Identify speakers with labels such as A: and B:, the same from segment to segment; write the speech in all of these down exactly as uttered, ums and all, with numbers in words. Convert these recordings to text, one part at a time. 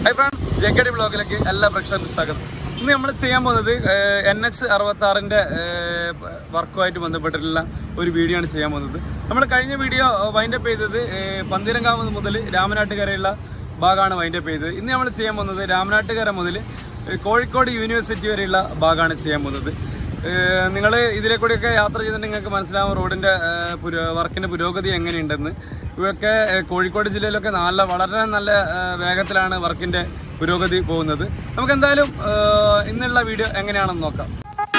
A: Hi friends, J K D ബ്ലോഗിലേക്ക് എല്ലാ പ്രേക്ഷകർക്കും സ്വാഗതം. ഇന്ന് നമ്മൾ ചെയ്യാൻ പോകുന്നത് എൻ എച്ച് അറുപത്താറിന്റെ വർക്കുമായിട്ട് ബന്ധപ്പെട്ടിട്ടുള്ള ഒരു വീഡിയോ ആണ് ചെയ്യാൻ പോകുന്നത്. നമ്മൾ കഴിഞ്ഞ വീഡിയോ വൈൻഡപ്പ് ചെയ്തത് പന്തീരങ്കാവ് മുതൽ രാമനാട്ടുകരയുള്ള ഭാഗമാണ് വൈൻഡപ്പ് ചെയ്തത്. ഇന്ന് നമ്മൾ ചെയ്യാൻ പോകുന്നത് രാമനാട്ടുകര മുതൽ കോഴിക്കോട് യൂണിവേഴ്സിറ്റി വരെയുള്ള ഭാഗമാണ് ചെയ്യാൻ പോകുന്നത്. നിങ്ങൾ ഇതിലെ കൂടിയൊക്കെ യാത്ര ചെയ്തിട്ടുണ്ടെങ്കിൽ നിങ്ങൾക്ക് മനസ്സിലാവും റോഡിന്റെ വർക്കിന്റെ പുരോഗതി എങ്ങനെയുണ്ടെന്ന്. ഇവയൊക്കെ കോഴിക്കോട് ജില്ലയിലൊക്കെ നല്ല വളരെ നല്ല വേഗത്തിലാണ് വർക്കിന്റെ പുരോഗതി പോകുന്നത്. നമുക്ക് എന്തായാലും ഇന്നുള്ള വീഡിയോ എങ്ങനെയാണെന്ന് നോക്കാം.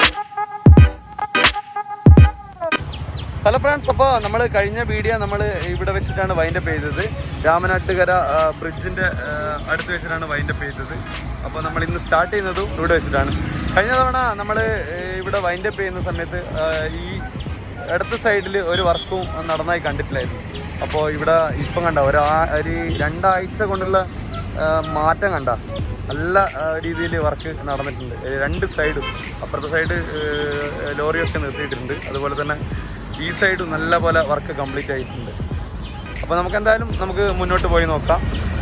A: ഹലോ ഫ്രണ്ട്സ്, അപ്പോൾ നമ്മൾ കഴിഞ്ഞ വീഡിയോ നമ്മൾ ഇവിടെ വെച്ചിട്ടാണ് വൈൻഡപ്പ് ചെയ്തത്. രാമനാട്ടുകര ബ്രിഡ്ജിന്റെ അടുത്ത് വെച്ചിട്ടാണ് വൈൻഡപ്പ് ചെയ്തത്. അപ്പോൾ നമ്മൾ ഇന്ന് സ്റ്റാർട്ട് ചെയ്യുന്നതും ഇവിടെ വെച്ചിട്ടാണ്. കഴിഞ്ഞ തവണ നമ്മൾ ഇവിടെ വൈൻഡപ്പ് ചെയ്യുന്ന സമയത്ത് ഈ ഇടത്ത് സൈഡിൽ ഒരു വർക്കും നടന്നായി കണ്ടിട്ടില്ലായിരുന്നു. അപ്പോൾ ഇവിടെ ഇപ്പം കണ്ട ഒരു ഒരു രണ്ടാഴ്ച കൊണ്ടുള്ള മാറ്റം കണ്ട നല്ല രീതിയിൽ വർക്ക് നടന്നിട്ടുണ്ട്. രണ്ട് സൈഡും അപ്പുറത്തെ സൈഡ് ലോറിയൊക്കെ നിർത്തിയിട്ടുണ്ട്, അതുപോലെ തന്നെ ഈ സൈഡും നല്ല പോലെ വർക്ക് കംപ്ലീറ്റ് ആയിട്ടുണ്ട്. അപ്പോൾ നമുക്ക് എന്തായാലും നമുക്ക് മുന്നോട്ട് പോയി നോക്കാം.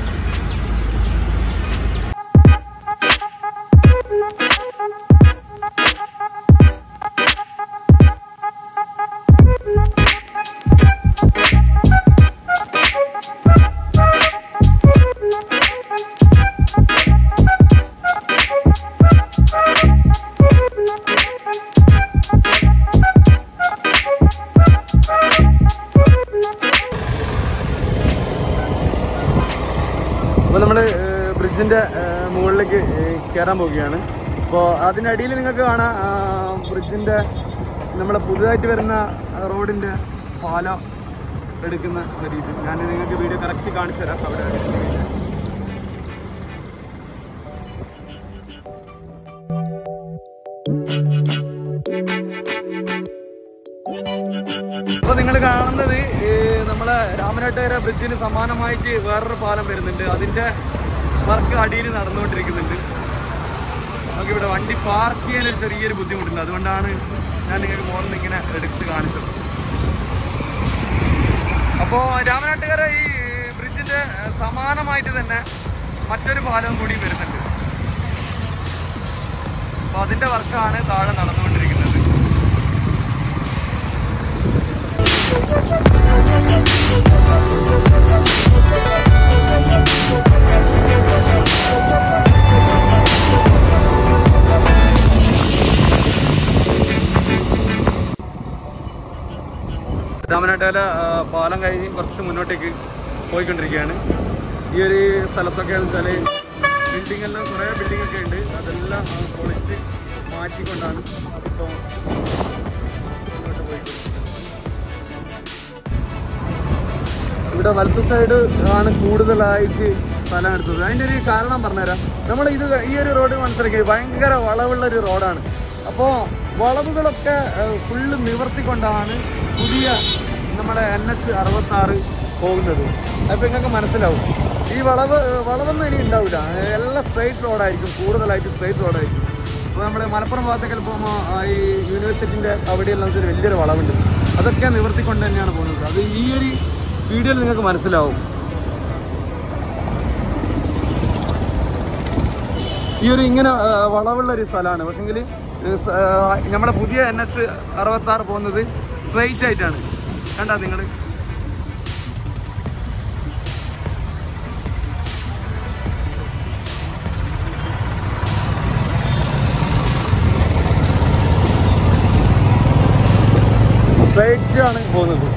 A: അപ്പോൾ നമ്മൾ ബ്രിഡ്ജിൻ്റെ മുകളിലേക്ക് കയറാൻ പോവുകയാണ്. അപ്പോൾ അതിനടിയിൽ നിങ്ങൾക്ക് കാണാം ബ്രിഡ്ജിൻ്റെ നമ്മളെ പുതുതായിട്ട് വരുന്ന റോഡിൻ്റെ പാലം എടുക്കുന്ന രീതി. ഞാൻ നിങ്ങൾക്ക് വീഡിയോ കറക്റ്റ് കാണിച്ചു തരാം. അവിടെ അപ്പോൾ നിങ്ങൾ കാണുന്നത് നമ്മളെ രാമനാട്ടുകര ബ്രിഡ്ജിന് സമാനമായിട്ട് വേറൊരു പാലം വരുന്നുണ്ട്. അതിൻ്റെ വർക്ക് അടിയിൽ നടന്നുകൊണ്ടിരിക്കുന്നുണ്ട്. നമുക്കിവിടെ വണ്ടി പാർക്ക് ചെയ്യാനൊരു ചെറിയൊരു ബുദ്ധിമുട്ടുണ്ട്. അതുകൊണ്ടാണ് ഞാൻ നിങ്ങൾക്ക് മോളിൽ ഇങ്ങനെ എടുത്ത് കാണിച്ചത്. അപ്പോൾ രാമനാട്ടുകര ഈ ബ്രിഡ്ജിൻ്റെ സമാനമായിട്ട് തന്നെ മറ്റൊരു പാലവും കൂടി വരുന്നുണ്ട്. അപ്പോൾ അതിൻ്റെ വർക്കാണ് താഴെ നടന്നുകൊണ്ടിരിക്കുന്നത്. രാമനാട്ടുകര പാലം കഴിഞ്ഞ് കുറച്ച് മുന്നോട്ടേക്ക് പോയിക്കൊണ്ടിരിക്കുകയാണ്. ഈ ഒരു സ്ഥലത്തൊക്കെ വെച്ചാൽ ബിൽഡിംഗ് എല്ലാം കുറേ ബിൽഡിംഗ് ഒക്കെ ഉണ്ട്. അതെല്ലാം പൊളിച്ച് മാറ്റിക്കൊണ്ടാണ് ഇപ്പോൾ മുന്നോട്ട് പോയിക്കൊണ്ടിരിക്കുന്നത്. ഇവിടെ വലത്ത് സൈഡ് ആണ് കൂടുതലായിട്ട് സ്ഥലം എടുത്തത്. അതിൻ്റെ ഒരു കാരണം പറഞ്ഞുതരാം. നമ്മൾ ഇത് ഈ ഒരു റോഡ് മനസ്സിലാക്കി ഭയങ്കര വളവുള്ള ഒരു റോഡാണ്. അപ്പോൾ വളവുകളൊക്കെ ഫുള്ള് നിവർത്തിക്കൊണ്ടാണ് പുതിയ നമ്മുടെ എൻ എച്ച് അറുപത്താറ് പോകുന്നത്. അപ്പോൾ നിങ്ങൾക്ക് മനസ്സിലാവും ഈ വളവ് വളവൊന്നും ഇനി ഉണ്ടാവില്ല. എല്ലാം സ്ട്രെയിറ്റ് റോഡായിരിക്കും, കൂടുതലായിട്ട് സ്ട്രെയിറ്റ് റോഡായിരിക്കും. അപ്പോൾ നമ്മുടെ മലപ്പുറം ഭാഗത്തേക്ക് പോകുമ്പോൾ ഈ യൂണിവേഴ്സിറ്റിൻ്റെ അവിടെയെല്ലാം ഒരു വലിയൊരു വളവുണ്ട്. അതൊക്കെ നിവർത്തിക്കൊണ്ട് തന്നെയാണ് പോകുന്നത്. അത് ഈ ഒരു വീഡിയോയിൽ നിങ്ങൾക്ക് മനസ്സിലാവും. ഈ ഒരു ഇങ്ങനെ വളവുള്ള ഒരു സ്ഥലമാണ്. പക്ഷെങ്കിൽ നമ്മുടെ പുതിയ എൻ എച്ച് അറുപത്താറ് പോകുന്നത് സ്ട്രെയിറ്റ് ആയിട്ടാണ്. കണ്ടാ നിങ്ങൾ സ്ട്രെയിറ്റ് ആണ് പോകുന്നത്.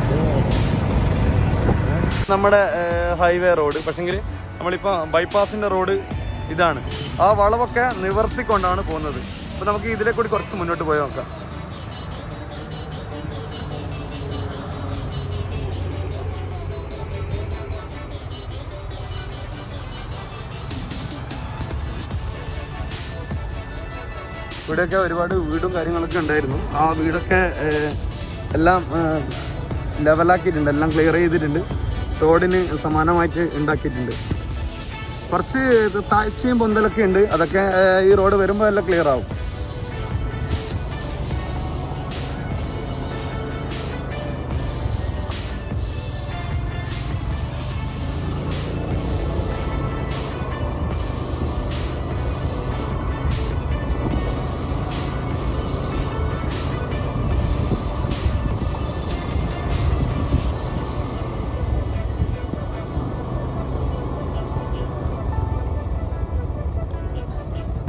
A: നമ്മുടെ ഹൈവേ റോഡ് പക്ഷെങ്കിൽ നമ്മളിപ്പോൾ ബൈപ്പാസിൻ്റെ റോഡ് ഇതാണ്. ആ വളവൊക്കെ നിവർത്തിക്കൊണ്ടാണ് പോകുന്നത്. അപ്പോൾ നമുക്ക് ഇതിലെ കൂടി കുറച്ച് മുന്നോട്ട് പോയി നോക്കാം. ഇവിടെയൊക്കെ ഒരുപാട് വീടും കാര്യങ്ങളൊക്കെ ഉണ്ടായിരുന്നു. ആ വീടൊക്കെ എല്ലാം ലെവലാക്കിയിട്ടുണ്ട്, എല്ലാം ക്ലിയർ ചെയ്തിട്ടുണ്ട്. റോഡിന് സമാനമായിട്ട് ഉണ്ടാക്കിയിട്ടുണ്ട്. കുറച്ച് താഴ്ചയും പൊന്തലൊക്കെ ഉണ്ട്. അതൊക്കെ ഈ റോഡ് വരുമ്പോൾ എല്ലാം ക്ലിയർ ആവും.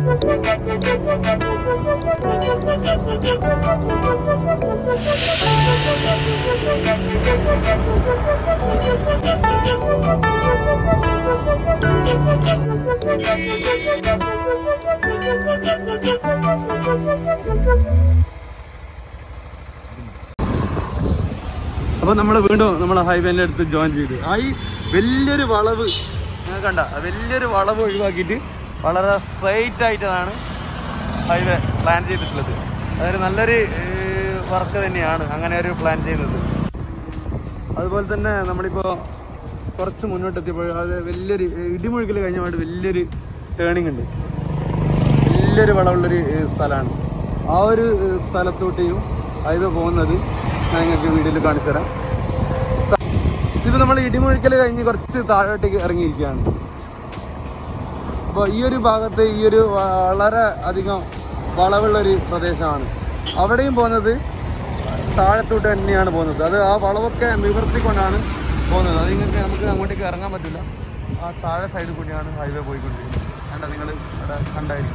A: അപ്പോൾ നമ്മൾ വീണ്ടും നമ്മളെ ഹൈവേൻ്റെ അടുത്ത് ജോയിൻ ചെയ്തു. ആ ഈ വലിയൊരു വളവ് കണ്ട, വലിയൊരു വളവ് ഒഴിവാക്കിയിട്ട് വളരെ സ്ട്രെയിറ്റ് ആയിട്ടാണ് ഹൈവേ പ്ലാൻ ചെയ്തിട്ടുള്ളത്. അതൊരു നല്ലൊരു വർക്ക് തന്നെയാണ് അങ്ങനെ ഒരു പ്ലാൻ ചെയ്യുന്നത്. അതുപോലെ തന്നെ നമ്മളിപ്പോൾ കുറച്ച് മുന്നോട്ടെത്തിയപ്പോൾ അത് വലിയൊരു ഇടിമുഴുകൽ കഴിഞ്ഞപാട് വലിയൊരു ടേണിംഗ് ഉണ്ട്, വലിയൊരു വളവുള്ളൊരു സ്ഥലമാണ്. ആ ഒരു സ്ഥലത്തോട്ടെയും ഹൈവേ പോകുന്നത് ഞാൻ നിങ്ങൾക്ക് വീഡിയോയിൽ കാണിച്ചു തരാം. ഇത് നമ്മൾ ഇടിമുഴുക്കൽ കഴിഞ്ഞ് കുറച്ച് താഴോട്ടേക്ക് ഇറങ്ങിയിരിക്കുകയാണ്. അപ്പോൾ ഈ ഒരു ഭാഗത്ത് ഈ ഒരു വളരെ അധികം വളവുള്ളൊരു പ്രദേശമാണ്. അവിടെയും പോകുന്നത് താഴത്തോട്ട് തന്നെയാണ് പോകുന്നത്. അത് ആ വളവൊക്കെ നിവർത്തിക്കൊണ്ടാണ് പോകുന്നത്. അത് നിങ്ങൾക്ക് നമുക്ക് അങ്ങോട്ടേക്ക് ഇറങ്ങാൻ പറ്റില്ല. ആ താഴെ സൈഡിൽ കൂടിയാണ് ഹൈവേ പോയിക്കൊണ്ടിരിക്കുന്നത്. കണ്ട, നിങ്ങൾ അവിടെ കണ്ടായിരിക്കും.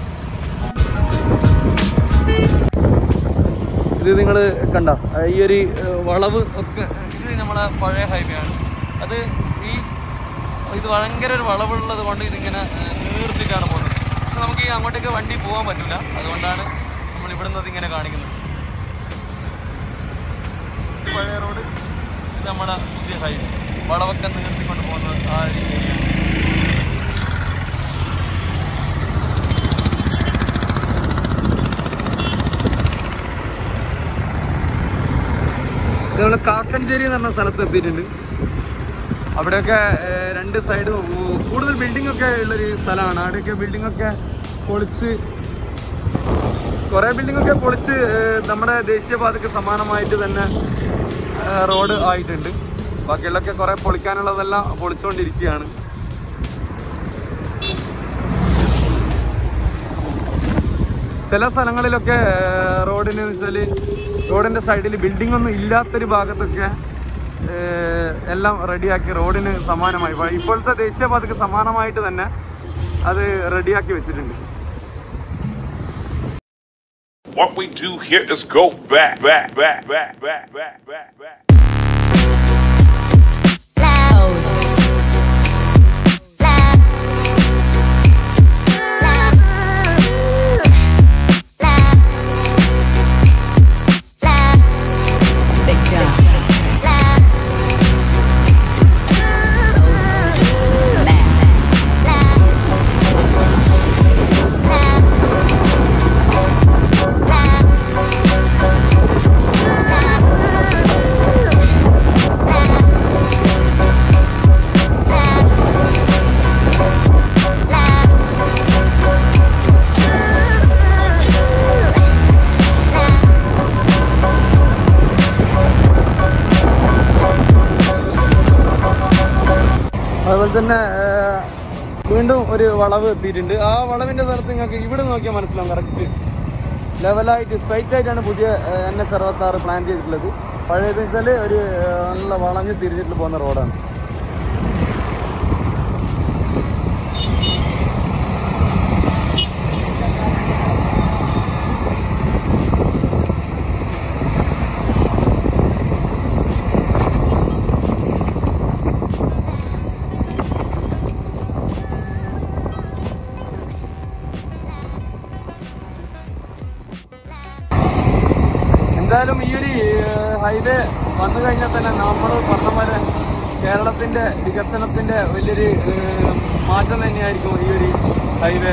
A: ഇത് നിങ്ങൾ കണ്ട ഈ ഒരു വളവ് ഒക്കെ ഇത് നമ്മളെ പഴയ ഹൈവേ ആണ്. അത് ഈ ഇത് ഭയങ്കര ഒരു വളവുള്ളത് കൊണ്ട് ഇതിങ്ങനെ നീർത്തിട്ടാണ് പോകുന്നത്. നമുക്ക് ഈ അങ്ങോട്ടേക്ക് വണ്ടി പോകാൻ പറ്റില്ല. അതുകൊണ്ടാണ് നമ്മൾ ഇവിടെ നിന്ന് ഇങ്ങനെ കാണിക്കുന്നത്. പഴയ റോഡ്, ഇത് നമ്മുടെ പുതിയ ഹൈവേ, വളവൊക്കെ നീർത്തിക്കൊണ്ട് പോകുന്നത് ആ രീതിയിലാണ്. ഇതുപോലെ കാക്കഞ്ചേരി എന്ന് പറഞ്ഞ സ്ഥലത്ത് എത്തിയിട്ടുണ്ട്. അവിടെയൊക്കെ രണ്ട് സൈഡും കൂടുതൽ ബിൽഡിംഗ് ഒക്കെ ഉള്ളൊരു സ്ഥലമാണ്. അവിടെയൊക്കെ ബിൽഡിംഗ് ഒക്കെ പൊളിച്ച് കുറേ ബിൽഡിംഗ് ഒക്കെ പൊളിച്ച് നമ്മുടെ ദേശീയപാതയ്ക്ക് സമാനമായിട്ട് തന്നെ റോഡ് ആയിട്ടുണ്ട്. ബാക്കിയുള്ളൊക്കെ കുറേ പൊളിക്കാനുള്ളതെല്ലാം പൊളിച്ചുകൊണ്ടിരിക്കുകയാണ്. ചില സ്ഥലങ്ങളിലൊക്കെ റോഡിന് വെച്ചാൽ റോഡിൻ്റെ സൈഡിൽ ബിൽഡിംഗ് ഒന്നും ഇല്ലാത്തൊരു ഭാഗത്തൊക്കെ എല്ലാം റെഡിയാക്കി റോഡിന് സമാനമായി ഇപ്പോഴത്തെ ദേശീയപാതയ്ക്ക് സമാനമായിട്ട് തന്നെ അത് റെഡിയാക്കി വെച്ചിട്ടുണ്ട്.
B: What we do here is go back, back, back, back, back, back, back, back.
A: അതുപോലെ തന്നെ വീണ്ടും ഒരു വളവ് എത്തിയിട്ടുണ്ട്. ആ വളവിൻ്റെ സ്ഥലത്ത് നിങ്ങൾക്ക് ഇവിടെ നോക്കിയാൽ മനസ്സിലാവും. കറക്റ്റ് ലെവലായിട്ട് സ്ട്രൈറ്റ് ആയിട്ടാണ് പുതിയ എൻ എച്ച് അറുപത്താറ് പ്ലാൻ ചെയ്തിട്ടുള്ളത്. പഴയതെന്ന് വെച്ചാൽ ഒരു നല്ല വളഞ്ഞ് തിരിഞ്ഞിട്ട് പോകുന്ന റോഡാണ്. എന്തായാലും ഈ ഒരു ഹൈവേ വന്നു കഴിഞ്ഞാൽ തന്നെ നമ്മൾ പറഞ്ഞ പോലെ കേരളത്തിൻ്റെ വികസനത്തിൻ്റെ വലിയൊരു മാറ്റം തന്നെയായിരിക്കും ഈ ഒരു ഹൈവേ.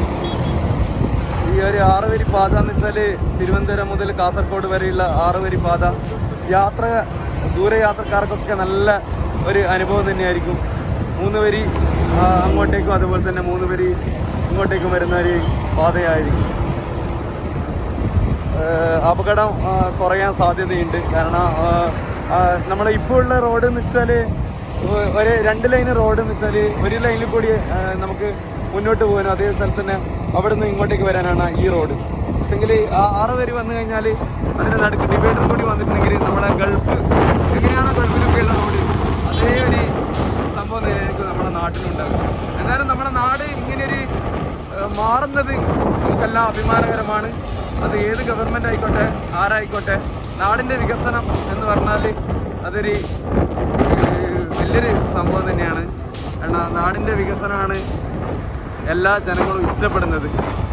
A: ഈ ഒരു ആറുവരി പാത എന്ന് വെച്ചാൽ തിരുവനന്തപുരം മുതൽ കാസർഗോഡ് വരെയുള്ള ആറുവരി പാത യാത്ര ദൂരയാത്രക്കാർക്കൊക്കെ നല്ല ഒരു അനുഭവം തന്നെയായിരിക്കും. മൂന്ന് വരി അങ്ങോട്ടേക്കും അതുപോലെ തന്നെ മൂന്ന് വരി ഇങ്ങോട്ടേക്കും വരുന്ന ഒരു പാതയായിരിക്കും. അപകടം കുറയാൻ സാധ്യതയുണ്ട്. കാരണം നമ്മൾ ഇപ്പോൾ ഉള്ള റോഡ് എന്ന് വെച്ചാൽ ഒരു രണ്ട് ലൈൻ റോഡ് എന്ന് വെച്ചാൽ ഒരു ലൈനിൽ കൂടി നമുക്ക് മുന്നോട്ട് പോകാനും അതേ സ്ഥലത്ത് തന്നെ അവിടെ നിന്ന് ഇങ്ങോട്ടേക്ക് വരാനാണ് ഈ റോഡ്. പക്ഷെങ്കിൽ ആ ആറ് വരി വന്നു കഴിഞ്ഞാൽ അതിന് നടുക്ക് ഡിവൈഡർ കൂടി വന്നിട്ടുണ്ടെങ്കിൽ നമ്മുടെ ഗൾഫ് എങ്ങനെയാണോ ഗൾഫിലൊക്കെയുള്ള റോഡ് അതേ ഒരു സംഭവം തന്നെയായിരിക്കും നമ്മുടെ നാട്ടിലുണ്ടാകും. എന്നാലും നമ്മുടെ നാട് ഇങ്ങനെയൊരു മാറുന്നത് നമുക്കെല്ലാം അഭിമാനകരമാണ്. അത് ഏത് ഗവൺമെൻറ് ആയിക്കോട്ടെ, ആരായിക്കോട്ടെ, നാടിൻ്റെ വികസനം എന്ന് പറഞ്ഞാൽ അതൊരു വലിയൊരു സംഭവം തന്നെയാണ്. കാരണം നാടിൻ്റെ വികസനമാണ് എല്ലാ ജനങ്ങളും ഇഷ്ടപ്പെടുന്നത്.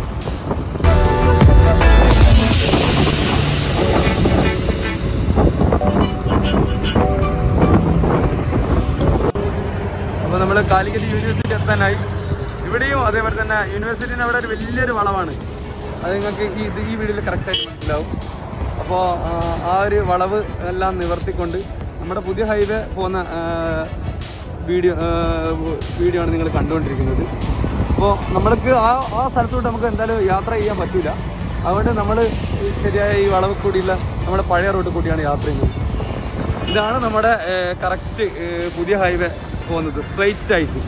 A: അപ്പോൾ നമ്മൾ കാലിക്കറ്റ് യൂണിവേഴ്സിറ്റി എത്താനായി. ഇവിടെയും അതേപോലെ തന്നെ യൂണിവേഴ്സിറ്റിന് അവിടെ ഒരു വലിയൊരു വളവാണ്. അത് നിങ്ങൾക്ക് ഈ ഇത് ഈ വീഡിയോയിൽ കറക്റ്റായിട്ട് മനസ്സിലാവും. അപ്പോൾ ആ ഒരു വളവ് എല്ലാം നിവർത്തിക്കൊണ്ട് നമ്മുടെ പുതിയ ഹൈവേ പോകുന്ന വീഡിയോ വീഡിയോ ആണ് നിങ്ങൾ കണ്ടുകൊണ്ടിരിക്കുന്നത്. അപ്പോൾ നമ്മൾക്ക് ആ ആ സ്ഥലത്തോട്ട് നമുക്ക് എന്തായാലും യാത്ര ചെയ്യാൻ പറ്റില്ല. അതുകൊണ്ട് നമ്മൾ ശരിയായ ഈ വളവ് കൂടിയുള്ള നമ്മുടെ പഴയ റോഡ് കൂടിയാണ് യാത്ര ചെയ്യുന്നത്. ഇതാണ് നമ്മുടെ കറക്റ്റ് പുതിയ ഹൈവേ പോകുന്നത്, സ്ട്രെയിറ്റ് ആയിട്ട്.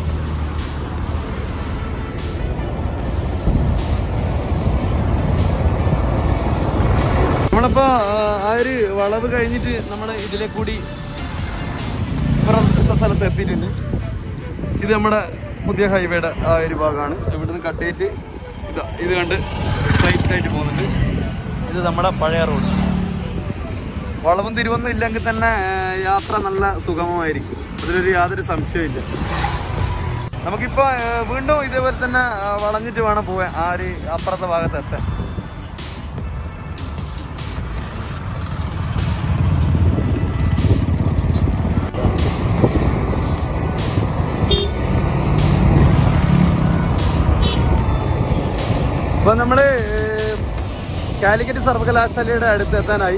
A: നമ്മളിപ്പോൾ ആ ഒരു വളവ് കഴിഞ്ഞിട്ട് നമ്മൾ ഇതിലെ കൂടി ഇപ്പുറത്തെ സ്ഥലത്ത് എത്തിയിട്ടുണ്ട്. ഇത് നമ്മുടെ പുതിയ ഹൈവേയുടെ ആ ഒരു ഭാഗമാണ്. ഇവിടുന്ന് കട്ട് ചെയ്തിട്ട് ഇതാ ഇത് കണ്ട് സ്ട്രൈറ്റ് ആയിട്ട് പോകുന്നുണ്ട്. ഇത് നമ്മുടെ പഴയ റോഡ്. വളവും തിരിവൊന്നും ഇല്ലെങ്കിൽ തന്നെ യാത്ര നല്ല സുഗമമായിരിക്കും. അതിലൊരു യാതൊരു സംശയമില്ല. നമുക്കിപ്പോൾ വീണ്ടും ഇതേപോലെ തന്നെ വളഞ്ഞിട്ട് വേണം പോവാൻ ആ ഒരു അപ്പുറത്തെ ഭാഗത്ത് എത്താൻ. അപ്പോൾ നമ്മൾ കാലിക്കറ്റ് സർവകലാശാലയുടെ അടുത്ത് എത്താനായി.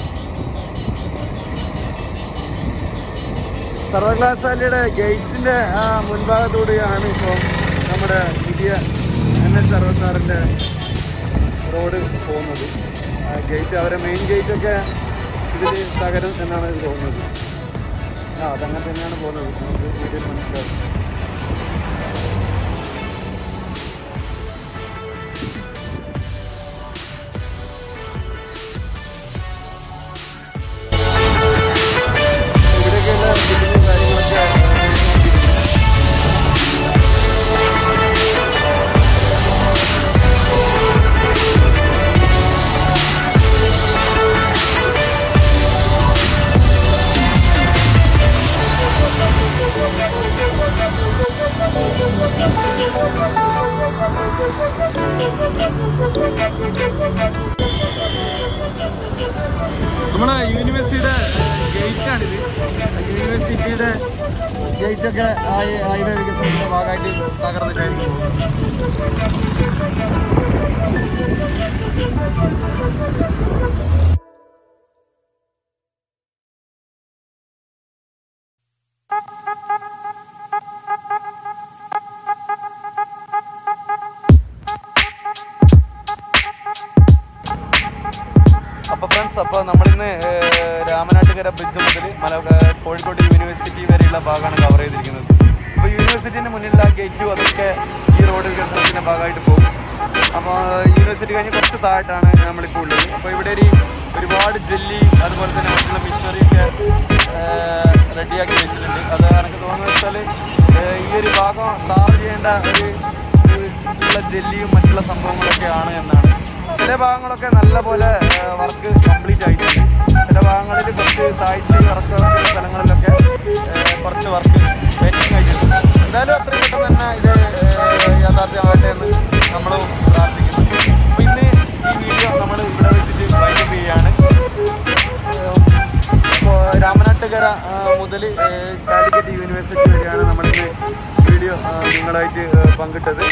A: സർവകലാശാലയുടെ ഗേറ്റിൻ്റെ ആ മുൻഭാഗത്തൂടെയാണ് ഇപ്പോൾ നമ്മുടെ പുതിയ എൻ എച്ച് അറുപത്താറിൻ്റെ റോഡ് പോകുന്നത്. ആ ഗേറ്റ്, അവരെ മെയിൻ ഗേറ്റൊക്കെ ഇതിൽ തകരും എന്നാണ് ഇത് തോന്നുന്നത്. ആ അതങ്ങനെ തന്നെയാണ് പോകുന്നത്. നമുക്ക് വീഡിയോയിൽ മനസ്സിലാവും. നമ്മുടെ യൂണിവേഴ്സിറ്റിയുടെ ഗേറ്റാണിത്. യൂണിവേഴ്സിറ്റിയുടെ ഗേറ്റൊക്കെ ഹൈവേ വികസനത്തിന്റെ ഭാഗമായിട്ട് തകർന്നിട്ടായിരുന്നു. അപ്പോൾ ഫ്രണ്ട്സ്, അപ്പോൾ നമ്മളിന്ന് രാമനാട്ടുകര ബ്രിഡ്ജ് മുതൽ മല കോഴിക്കോട് യൂണിവേഴ്സിറ്റി വരെയുള്ള ഭാഗമാണ് കവർ ചെയ്തിരിക്കുന്നത്. അപ്പോൾ യൂണിവേഴ്സിറ്റിൻ്റെ മുന്നിലുള്ള ഗേറ്റും അതൊക്കെ ഈ റോഡ് വികസനത്തിൻ്റെ ഭാഗമായിട്ട് പോകും. അപ്പോൾ യൂണിവേഴ്സിറ്റി കഴിഞ്ഞ് കുറച്ച് താഴായിട്ടാണ് നമ്മളിപ്പോൾ ഉള്ളത്. അപ്പോൾ ഇവിടെ ഒരു ഒരുപാട് ജെല്ലി അതുപോലെ തന്നെ മറ്റുള്ള മിഷനറിയൊക്കെ റെഡിയാക്കി വെച്ചിട്ടുണ്ട്. അത് എനിക്ക് തോന്നുന്നത് വെച്ചാൽ ഈ ഒരു ഭാഗം ടാർ ചെയ്യേണ്ട ഒരു ഉള്ള ജെല്ലിയും മറ്റുള്ള സംഭവങ്ങളൊക്കെയാണ് എന്നാണ്. ചില ഭാഗങ്ങളൊക്കെ നല്ല പോലെ വർക്ക് കംപ്ലീറ്റ് ആയിട്ടുണ്ട്. ചില ഭാഗങ്ങളിൽ കുറച്ച് താഴ്ച ഇറക്കുന്ന സ്ഥലങ്ങളിലൊക്കെ കുറച്ച് വർക്ക് വെയിറ്റിംഗ് ആയിട്ടുണ്ട്. എന്തായാലും അത്രയും പെട്ടെന്ന് തന്നെ ഇത് യാഥാർത്ഥ്യമാകട്ടെ എന്ന് നമ്മൾ പ്രാർത്ഥിക്കുന്നു. അപ്പോൾ ഇന്ന് ഈ വീഡിയോ നമ്മൾ ഇവിടെ വെച്ചിട്ട് വൈൻഡപ്പ് ചെയ്യുകയാണ്. ഇപ്പോൾ രാമനാട്ടുകര മുതൽ കാലിക്കറ്റ് യൂണിവേഴ്സിറ്റി വരെയാണ് നമ്മളിന്ന് വീഡിയോ നിങ്ങളായിട്ട് പങ്കിട്ടത്.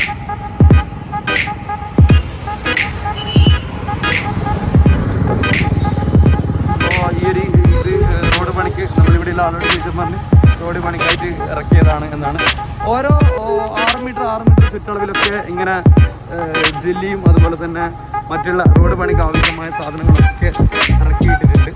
A: ഈ ഒരു ഇത് റോഡ് പണിക്ക് നമ്മളിവിടെയുള്ള ആളോട് ചോദിച്ചു പറഞ്ഞ് റോഡ് പണിക്കായിട്ട് ഇറക്കിയതാണ് എന്നാണ്. ഓരോ ആറ് മീറ്റർ ആറ് മീറ്റർ ചുറ്റളവിലൊക്കെ ഇങ്ങനെ ജെല്ലിയും അതുപോലെ തന്നെ മറ്റുള്ള റോഡ് പണിക്ക് ആവശ്യമായ സാധനങ്ങളൊക്കെ ഇറക്കിയിട്ടിട്ടുണ്ട്.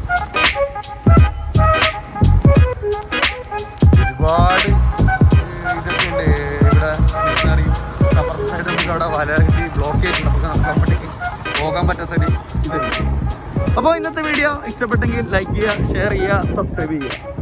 A: ഒരുപാട് ഇതൊക്കെ ഉണ്ട് ഇവിടെ. മിഷനറിയും അപ്പുറത്തെ സൈഡ് നമുക്ക് അവിടെ വലകി ബ്ലോക്ക് ചെയ്തിട്ടുണ്ട്. നമുക്ക് നമുക്ക് അങ്ങോട്ടേക്ക് പോകാൻ പറ്റാത്തൊരു ഇതുണ്ട്. അപ്പോൾ ഇന്നത്തെ വീഡിയോ ഇഷ്ടപ്പെട്ടെങ്കിൽ ലൈക്ക് ചെയ്യുക, ഷെയർ ചെയ്യുക, സബ്സ്ക്രൈബ് ചെയ്യുക.